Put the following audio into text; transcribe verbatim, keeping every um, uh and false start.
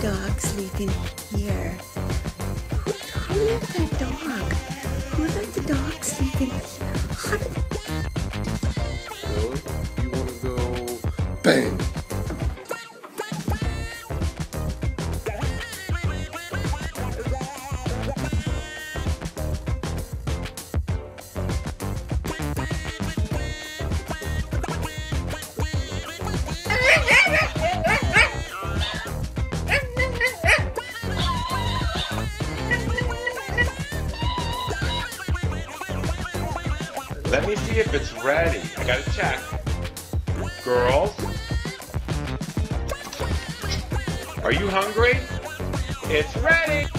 dog sleeping here? Who, who let that dog? Who let the dog sleep in here? How did... Really? You want to go bang? Let me see if it's ready. I gotta check. Girls? Are you hungry? It's ready!